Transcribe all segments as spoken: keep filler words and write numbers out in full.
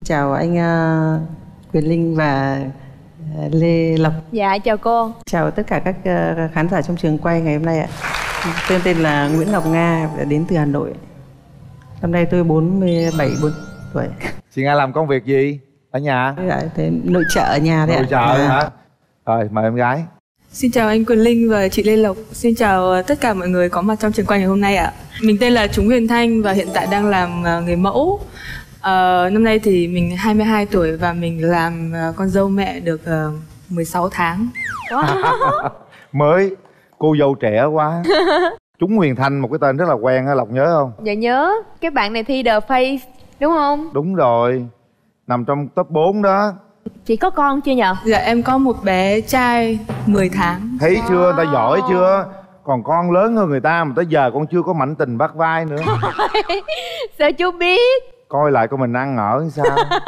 Chào anh uh, Quyền Linh và uh, Lê Lộc. Dạ chào cô. Chào tất cả các uh, khán giả trong trường quay ngày hôm nay ạ. Tôi tên là Nguyễn Ngọc Nga, đến từ Hà Nội. Năm nay tôi bốn mươi bảy tuổi. Chị Nga làm công việc gì ở nhà? Dạ, thế nội trợ ở nhà đấy ạ. Nội trợ à. Hả? Rồi mời em gái. Xin chào anh Quyền Linh và chị Lê Lộc. Xin chào tất cả mọi người có mặt trong trường quay ngày hôm nay ạ. Mình tên là Trúng Huyền Thanh và hiện tại đang làm người mẫu. À, năm nay thì mình hai mươi hai tuổi và mình làm con dâu mẹ được uh, mười sáu tháng. Wow. Mới, cô dâu trẻ quá. Trúng Huyền Thanh, một cái tên rất là quen á, Lộc nhớ không? Dạ nhớ, cái bạn này thi The Face đúng không? Đúng rồi, nằm trong top bốn đó. Chị có con chưa nhờ? Dạ em có một bé trai mười tháng. Thấy wow. Chưa, người ta giỏi chưa? Còn con lớn hơn người ta mà tới giờ con chưa có mảnh tình bắt vai nữa. Sao chú biết? Coi lại coi mình ăn ở sao.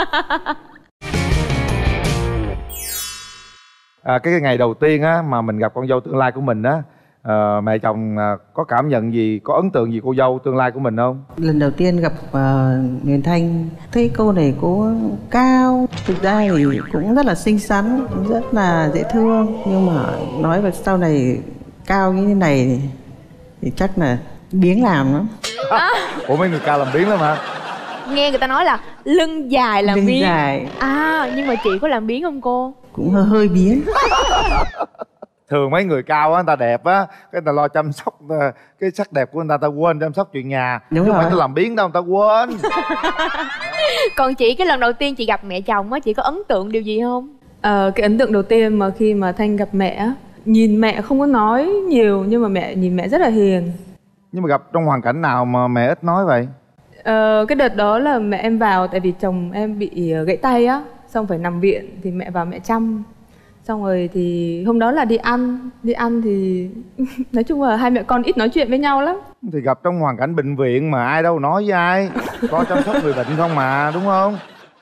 À, cái, cái ngày đầu tiên á mà mình gặp con dâu tương lai của mình á, à, mẹ chồng à, có cảm nhận gì, có ấn tượng gì cô dâu tương lai của mình không? Lần đầu tiên gặp uh, Huyền Thanh, thấy cô này cô cao, thực ra thì cũng rất là xinh xắn, rất là dễ thương, nhưng mà nói về sau này cao như thế này thì, thì chắc là biếng làm lắm. À. Ủa mấy người cao làm biếng lắm hả? Nghe người ta nói là lưng dài làm lưng biếng. Dài. À nhưng mà chị có làm biếng không cô? Cũng hơi hơi biếng. Thường mấy người cao á, người ta đẹp á, cái người ta lo chăm sóc cái sắc đẹp của người ta, ta quên chăm sóc chuyện nhà. Đúng chứ rồi. không phải ta làm biếng đâu, người ta quên. Còn chị, cái lần đầu tiên chị gặp mẹ chồng á, chị có ấn tượng điều gì không? À, cái ấn tượng đầu tiên mà khi mà Thanh gặp mẹ, nhìn mẹ không có nói nhiều nhưng mà mẹ nhìn mẹ rất là hiền. Nhưng mà gặp trong hoàn cảnh nào mà mẹ ít nói vậy? Ờ, cái đợt đó là mẹ em vào, tại vì chồng em bị gãy tay á, xong phải nằm viện thì mẹ vào mẹ chăm. Xong rồi thì hôm đó là đi ăn, đi ăn thì nói chung là hai mẹ con ít nói chuyện với nhau lắm. Thì gặp trong hoàn cảnh bệnh viện mà ai đâu nói với ai, có chăm sóc người bệnh không mà, đúng không?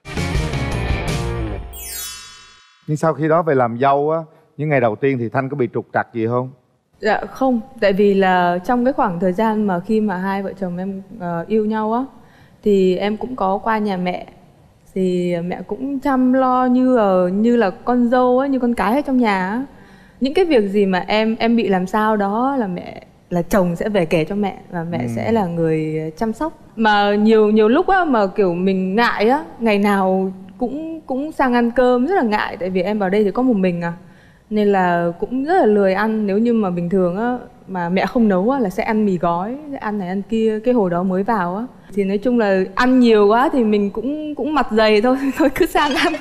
Nhưng sau khi đó về làm dâu á, những ngày đầu tiên thì Thanh có bị trục trặc gì không? Dạ không, tại vì là trong cái khoảng thời gian mà khi mà hai vợ chồng em uh, yêu nhau á, thì em cũng có qua nhà mẹ, thì mẹ cũng chăm lo như là, như là con dâu á, như con cái ở trong nhà á. Những cái việc gì mà em em bị làm sao đó là mẹ, là chồng sẽ về kể cho mẹ và mẹ ừ. sẽ là người chăm sóc. Mà nhiều nhiều lúc á mà kiểu mình ngại á, ngày nào cũng cũng sang ăn cơm rất là ngại, tại vì em vào đây thì có một mình à, nên là cũng rất là lười ăn. Nếu như mà bình thường á mà mẹ không nấu á là sẽ ăn mì gói, sẽ ăn này ăn kia. Cái hồi đó mới vào á thì nói chung là ăn nhiều quá thì mình cũng cũng mặt dày thôi, thôi cứ sang ăn.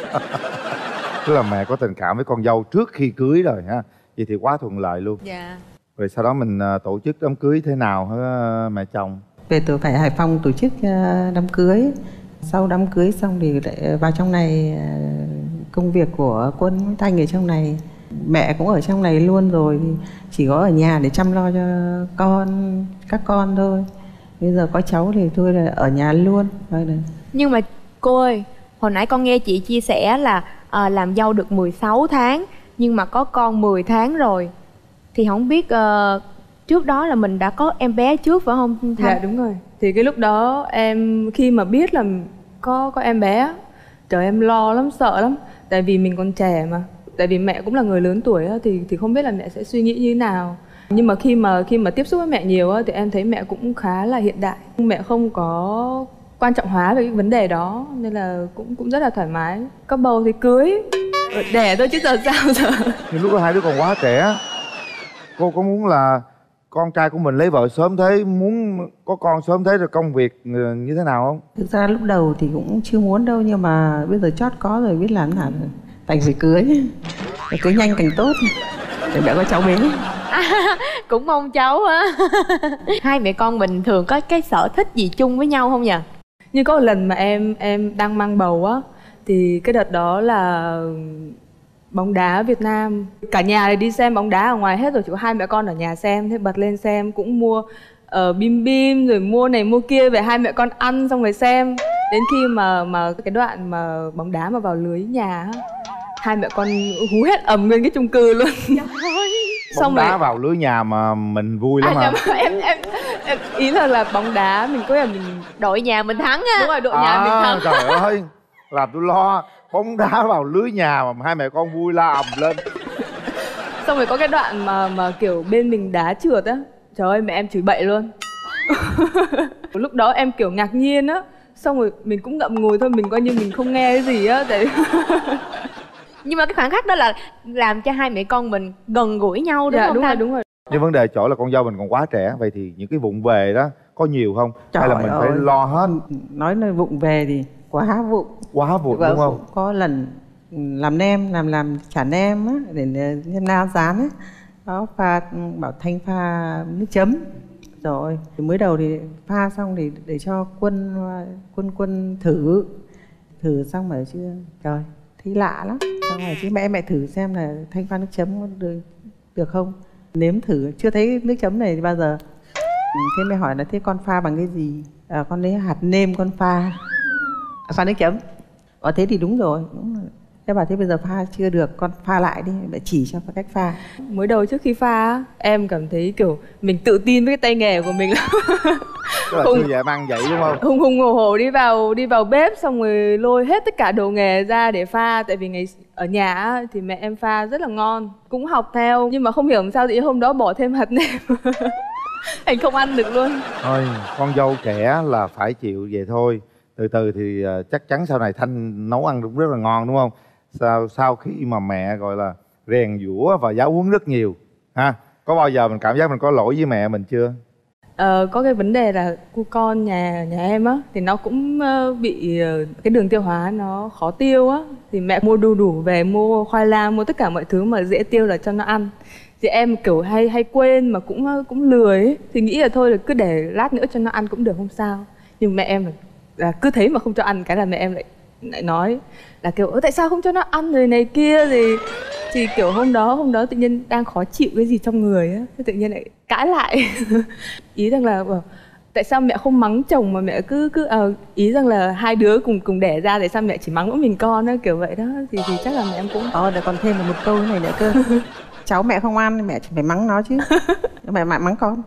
Tức là mẹ có tình cảm với con dâu trước khi cưới rồi ha, vậy thì quá thuận lợi luôn. Dạ. Rồi sau đó mình tổ chức đám cưới thế nào hả mẹ chồng? Về tôi phải Hải Phòng tổ chức đám cưới. Sau đám cưới xong thì lại vào trong này, công việc của Quân Thanh ở trong này, mẹ cũng ở trong này luôn rồi, chỉ có ở nhà để chăm lo cho con, các con thôi. Bây giờ có cháu thì tôi là ở nhà luôn. Nhưng mà cô ơi, hồi nãy con nghe chị chia sẻ là à, làm dâu được mười sáu tháng nhưng mà có con mười tháng rồi, thì không biết uh, trước đó là mình đã có em bé trước phải không Thanh? Dạ đúng rồi. Thì cái lúc đó em khi mà biết là có có em bé, trời em lo lắm, sợ lắm, tại vì mình còn trẻ mà, tại vì mẹ cũng là người lớn tuổi á, thì thì không biết là mẹ sẽ suy nghĩ như thế nào. Nhưng mà khi mà khi mà tiếp xúc với mẹ nhiều á, thì em thấy mẹ cũng khá là hiện đại, mẹ không có quan trọng hóa về cái vấn đề đó, nên là cũng cũng rất là thoải mái. Có bầu thì cưới, đẻ thôi chứ giờ sao giờ. Nhưng lúc đó hai đứa còn quá trẻ, cô có muốn là con trai của mình lấy vợ sớm thế, muốn có con sớm thế rồi công việc như thế nào không? Thực ra lúc đầu thì cũng chưa muốn đâu, nhưng mà bây giờ chót có rồi, biết làm nào thành phải cưới. Phải cưới nhanh càng tốt để đã có cháu bé. À, cũng mong cháu á. Hai mẹ con mình thường có cái sở thích gì chung với nhau không nhỉ? Như có một lần mà em em đang mang bầu á, thì cái đợt đó là bóng đá Việt Nam, cả nhà đi xem bóng đá ở ngoài hết rồi, chỉ có hai mẹ con ở nhà xem. Thế bật lên xem, cũng mua uh, bim bim rồi mua này mua kia về hai mẹ con ăn xong rồi xem. Đến khi mà mà cái đoạn mà bóng đá mà vào lưới nhà á, hai mẹ con hú hết ầm nguyên cái chung cư luôn. Bóng đá rồi vào lưới nhà mà mình vui lắm à, hả? Em, em, em ý là là bóng đá mình có là mình đội nhà mình thắng á. Đúng rồi, đội à, nhà mình thắng. Trời ơi, làm tôi lo bóng đá vào lưới nhà mà hai mẹ con vui la ầm lên. Xong rồi có cái đoạn mà mà kiểu bên mình đá trượt á, trời ơi mẹ em chửi bậy luôn. Lúc đó em kiểu ngạc nhiên á, xong rồi mình cũng ngậm ngùi thôi, mình coi như mình không nghe cái gì á. Tại nhưng mà cái khoảnh khắc đó là làm cho hai mẹ con mình gần gũi nhau đúng dạ, không? đúng Thanh? rồi, đúng rồi. Nhưng vấn đề chỗ là con dâu mình còn quá trẻ, vậy thì những cái vụng về đó có nhiều không? Trời hay là mình ơi, phải lo hết? nói nơi vụng về thì quá vụng. Quá vụng Vợ đúng không? cũng có lần làm nem, làm làm chả nem á, để nem na rán á, đó pha bảo Thanh pha nước chấm. Rồi thì mới đầu thì pha xong thì để cho quân quân quân thử thử xong mà chưa, trời thấy lạ lắm. Xong rồi chứ mẹ mẹ thử xem là Thanh pha nước chấm có được được không, nếm thử chưa thấy nước chấm này bao giờ. Thế mẹ hỏi là thế con pha bằng cái gì? À, con lấy hạt nêm con pha à, pha nước chấm. Ờ thế thì đúng rồi, đúng rồi. Thế bảo thế bây giờ pha chưa được, con pha lại đi, mẹ chỉ cho cách pha. Mới đầu trước khi pha á, em cảm thấy kiểu mình tự tin với cái tay nghề của mình lắm. Tức là chưa dễ ăn vậy đúng không? Hùng hùng hổ hổ đi vào đi vào bếp, xong rồi lôi hết tất cả đồ nghề ra để pha. Tại vì ngày ở nhà á, thì mẹ em pha rất là ngon, cũng học theo, nhưng mà không hiểu làm sao thì hôm đó bỏ thêm hạt nêm. Thành không ăn được luôn. Thôi con dâu trẻ là phải chịu vậy thôi. Từ từ thì uh, chắc chắn sau này Thanh nấu ăn cũng rất là ngon đúng không? Sau sau khi mà mẹ gọi là rèn giũa và giáo huấn rất nhiều ha, có bao giờ mình cảm giác mình có lỗi với mẹ mình chưa? Ờ, có cái vấn đề là cu con nhà nhà em á thì nó cũng uh, bị uh, cái đường tiêu hóa nó khó tiêu á, thì mẹ mua đu đủ về, mua khoai lang, mua tất cả mọi thứ mà dễ tiêu là cho nó ăn. Thì em kiểu hay hay quên mà cũng cũng lười ấy. Thì nghĩ là thôi là cứ để lát nữa cho nó ăn cũng được, không sao. Nhưng mẹ em là, là cứ thấy mà không cho ăn cái là mẹ em lại lại nói là kiểu tại sao không cho nó ăn rồi này kia. Thì thì kiểu hôm đó hôm đó tự nhiên đang khó chịu cái gì trong người á, thế tự nhiên lại cãi lại. Ý rằng là tại sao mẹ không mắng chồng mà mẹ cứ cứ à, ý rằng là hai đứa cùng cùng đẻ ra, tại sao mẹ chỉ mắng mỗi mình con á, kiểu vậy đó. Thì thì chắc là mẹ em cũng Ờ để còn thêm một câu này nữa cơ. Cháu mẹ không ăn mẹ phải mắng nó chứ. Mẹ mẹ mắng con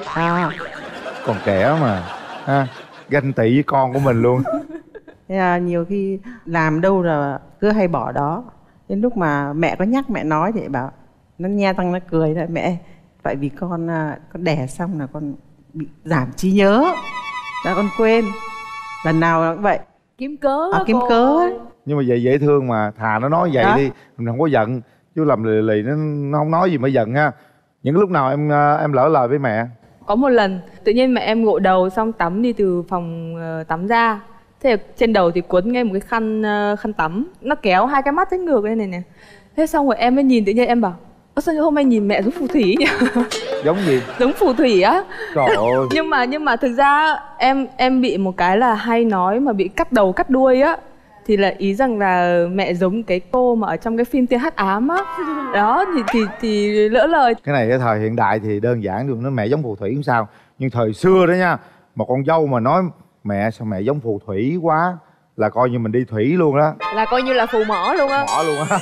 à. Còn trẻ mà ha, ganh tị với con của mình luôn. Thế là nhiều khi làm đâu là cứ hay bỏ đó. Đến lúc mà mẹ có nhắc mẹ nói thì bảo nó nhe răng nó cười lại, mẹ tại vì con con đẻ xong là con bị giảm trí nhớ, là con quên, lần nào cũng vậy, Kiếm cớ à, đó kiếm cô cớ ơi. ấy. Nhưng mà vậy dễ thương mà, thà nó nói vậy Đó. đi, mình không có giận. Chứ làm lì lì nó, nó không nói gì mới giận ha. Những lúc nào em em lỡ lời với mẹ? có một lần tự nhiên mẹ em gội đầu xong tắm đi từ phòng uh, tắm ra, thế là trên đầu thì cuốn ngay một cái khăn uh, khăn tắm, nó kéo hai cái mắt thế ngược lên này nè. Thế xong rồi em mới nhìn, tự nhiên em bảo ơ sao hôm nay nhìn mẹ giống phù thủy nhỉ? Giống gì? Giống phù thủy á. Trời ơi. nhưng mà nhưng mà thực ra em em bị một cái là hay nói mà bị cắt đầu cắt đuôi á, thì là ý rằng là mẹ giống cái cô mà ở trong cái phim Tia Hắc Ám á. Đó thì thì thì lỡ lời. Cái này cái thời hiện đại thì đơn giản được, nó mẹ giống phù thủy không sao. Nhưng thời xưa đó nha, một con dâu mà nói mẹ sao mẹ giống phù thủy quá là coi như mình đi thủy luôn đó. Là coi như là phù mỏ luôn á. Bỏ luôn á.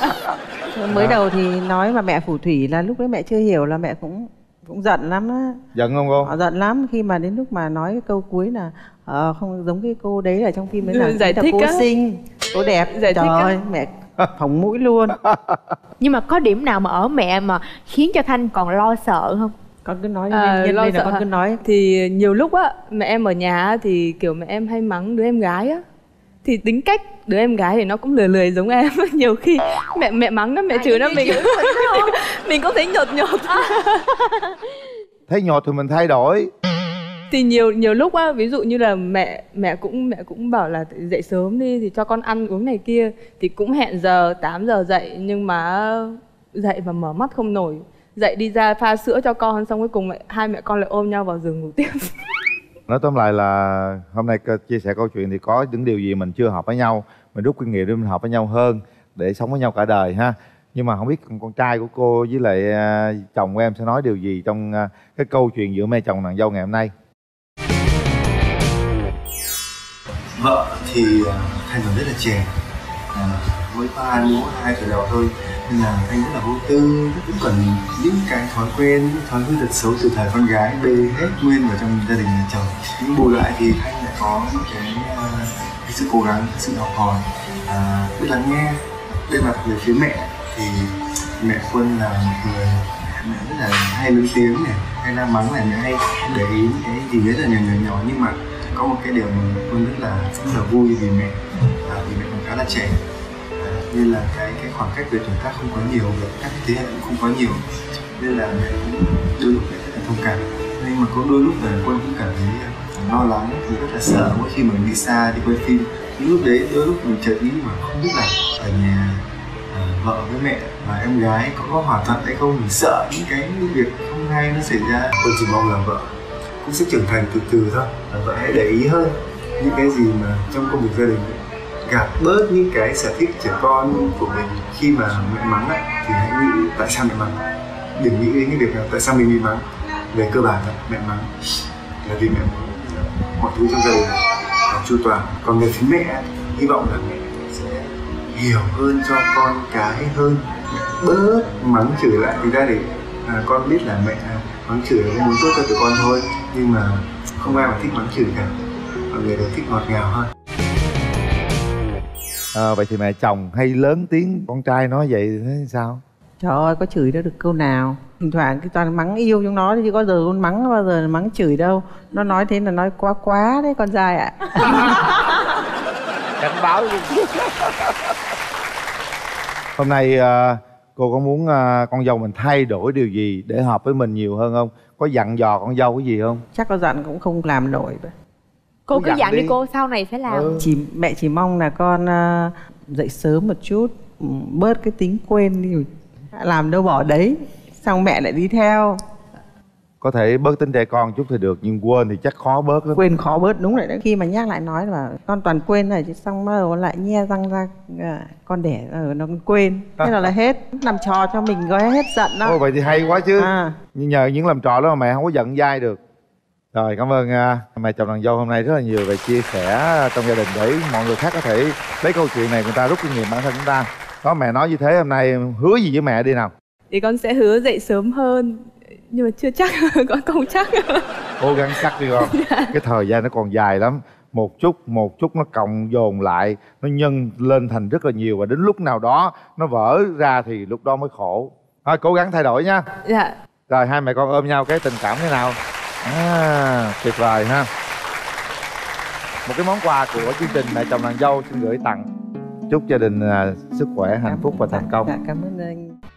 Mới đầu thì nói mà mẹ phù thủy là lúc đấy mẹ chưa hiểu, là mẹ cũng cũng giận lắm á. Giận không cô? Họ giận lắm khi mà đến lúc mà nói cái câu cuối là uh, không giống cái cô đấy ở trong phim đấy, là giải thích cô á. xinh, cô đẹp. Giải Trời thích á. ơi mẹ phỏng mũi luôn. Nhưng mà có điểm nào mà ở mẹ mà khiến cho Thanh còn lo sợ không? Con cứ nói À, nhân lo đây là sợ con hả? cứ nói. Thì nhiều lúc á mẹ em ở nhà á, thì kiểu mẹ em hay mắng đứa em gái á, thì tính cách đứa em gái thì nó cũng lười lười giống em. Nhiều khi mẹ mẹ mắng nó, mẹ chửi nó, mình mình cũng thấy nhột nhột. Thấy nhột thì mình thay đổi. Thì nhiều nhiều lúc á, ví dụ như là mẹ mẹ cũng mẹ cũng bảo là dậy sớm đi thì cho con ăn uống này kia, thì cũng hẹn giờ tám giờ dậy, nhưng mà dậy và mở mắt không nổi. Dậy đi ra pha sữa cho con, xong cuối cùng lại, hai mẹ con lại ôm nhau vào giường ngủ tiếp. Nói tóm lại là hôm nay chia sẻ câu chuyện thì có những điều gì mình chưa hợp với nhau, mình rút kinh nghiệm để mình hợp với nhau hơn, để sống với nhau cả đời ha. Nhưng mà không biết con trai của cô với lại chồng của em sẽ nói điều gì trong cái câu chuyện giữa mẹ chồng nàng dâu ngày hôm nay. Vợ thì Thanh còn rất là trẻ, à, mới có hai mươi mốt, hai tuổi đầu thôi, nên là anh rất là vô tư, cũng cần những cái thói quen, những thói quen thật xấu từ thời con gái bê hết nguyên vào trong gia đình nhà chồng. Nhưng bù lại thì anh lại có những cái, uh, cái sự cố gắng, cái sự học hỏi, uh, biết lắng nghe. Bên mặt về phía mẹ thì mẹ Quân là một người mẹ rất là hay lớn tiếng này, hay la mắng này, mẹ hay để ý những cái gì rất là nhỏ nhỏ nhỏ, nhưng mà có một cái điều mà Quân rất là rất là vui vì mẹ, à, vì mẹ còn khá là trẻ, à, nên là cái cái khoảng cách về tuổi tác không có nhiều, về các cái thế hệ cũng không có nhiều, nên là mẹ cũng đôi lúc mẹ rất là thông cảm, nhưng mà có đôi lúc là Quân cũng cảm thấy lo lắng, thì rất là sợ mỗi khi mình đi xa đi quay phim. Những lúc đấy đôi lúc mình chợt nghĩ mà không biết là ở nhà à, vợ với mẹ và em gái có, có hòa thuận hay không, mình sợ những cái việc không hay nó xảy ra. Tôi chỉ mong là vợ cũng sẽ trưởng thành từ từ thôi, là vợ hãy để ý hơn những cái gì mà trong công việc gia đình ấy, gạt bớt những cái sở thích trẻ con của mình. Khi mà mẹ mắng ấy, thì hãy nghĩ tại sao mẹ mắng, đừng nghĩ đến cái việc là tại sao mình bị mắng. Về cơ bản là mẹ mắng là vì mẹ muốn mọi thứ trong gia đình là chu toàn. Còn về phía mẹ, hy vọng là mẹ sẽ hiểu hơn cho con cái hơn, bớt mắng chửi lại. Thực ra để à, con biết là mẹ mắng chửi là muốn tốt cho tụi con thôi, nhưng mà không ai mà thích mắng chửi cả, mọi người đều thích ngọt ngào hơn. À, vậy thì mẹ chồng hay lớn tiếng con trai nói vậy thế sao? Trời ơi, có chửi đâu được câu nào. Thỉnh thoảng cái toàn mắng yêu trong nó, chứ có giờ con mắng bao giờ mắng chửi đâu. Nó nói thế là nói quá quá đấy con trai ạ. Cảnh báo luôn. Hôm nay uh, cô có muốn uh, con dâu mình thay đổi điều gì để hợp với mình nhiều hơn không? Có dặn dò con dâu cái gì không? Chắc có dặn cũng không làm nổi. Cô Cô cứ dặn dặn đi đi. cô, sau này sẽ làm. Ừ. Chỉ mẹ chỉ mong là con uh, dậy sớm một chút, bớt cái tính quên đi, làm đâu bỏ đấy, xong mẹ lại đi theo. Có thể bớt tính trẻ con chút thì được, nhưng quên thì chắc khó bớt lắm. Quên khó bớt, đúng rồi đấy. Khi mà nhắc lại nói là con toàn quên này, chứ xong bắt đầu lại nhe răng ra à, con đẻ rồi nó quên, thế là là hết, làm trò cho mình gói hết giận đó. Ồ, vậy thì hay quá chứ. À. Nhưng nhờ những làm trò đó mà mẹ không có giận dai được. Rồi, cảm ơn uh, mẹ chồng nàng dâu hôm nay rất là nhiều về chia sẻ trong gia đình, để mọi người khác có thể lấy câu chuyện này người ta rút kinh nghiệm bản thân chúng ta. Đó, mẹ nói như thế, hôm nay hứa gì với mẹ đi nào? Thì con sẽ hứa dậy sớm hơn, nhưng mà chưa chắc, con không chắc. Cố gắng chắc đi con. Cái thời gian nó còn dài lắm. Một chút, một chút nó cộng dồn lại, nó nhân lên thành rất là nhiều, và đến lúc nào đó nó vỡ ra thì lúc đó mới khổ. Thôi, cố gắng thay đổi nha. Dạ. Rồi, hai mẹ con ôm nhau cái tình cảm thế nào? À, tuyệt vời ha. Một cái món quà của chương trình Mẹ chồng nàng dâu xin gửi tặng. Chúc gia đình à, sức khỏe, hạnh phúc và thành công. Dạ, cảm ơn anh.